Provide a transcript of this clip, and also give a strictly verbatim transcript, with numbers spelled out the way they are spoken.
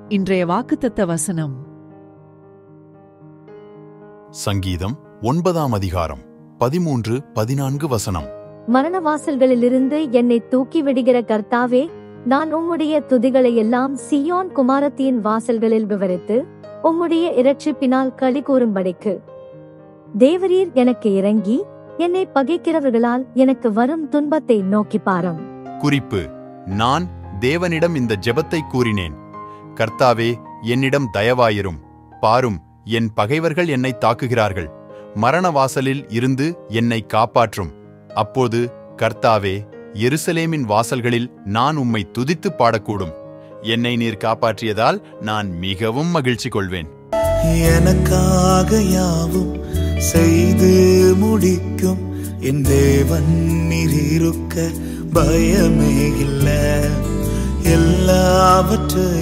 இன்றைய வாக்குத்தத்த வசனம் சங்கீதம் ஒன்பதாம் அதிகாரம் பதிமூன்று பதினான்கு வசனம். மரண வாசல்களிலிருந்து என்னை தூக்கி விடுகிற கர்த்தாவே, நான் உம்முடைய துதிகளை எல்லாம் சீயோன் குமாரத்தியின் வாசல்களில் விவரித்து உம்முடைய இரட்சிப்பினால் களி கூறும்படிக்கு தேவரீர் எனக்கு இறங்கி என்னை பகைக்கிறவர்களால் எனக்கு வரும் துன்பத்தை நோக்கி பாரும். குறிப்பு: நான் தேவனிடம் இந்த ஜெபத்தை கூறினேன். கர்த்தாவே, என்னிடம் தயவாயிரும். பாரும், என் பகைவர்கள் என்னை தாக்குகிறார்கள். மரண வாசலில் இருந்து என்னை காப்பாற்றும். அப்போது கர்த்தாவே, எருசலேமின் வாசல்களில் நான் உம்மை துதித்து பாடக்கூடும். என்னை நீர் காப்பாற்றியதால் நான் மிகவும் மகிழ்ச்சி கொள்வேன். எனக்காக யாவும் செய்து முடிக்கும் என் தேவன் நீர் இருக்க பயமே இல்லை. எல்லாவற்றையும்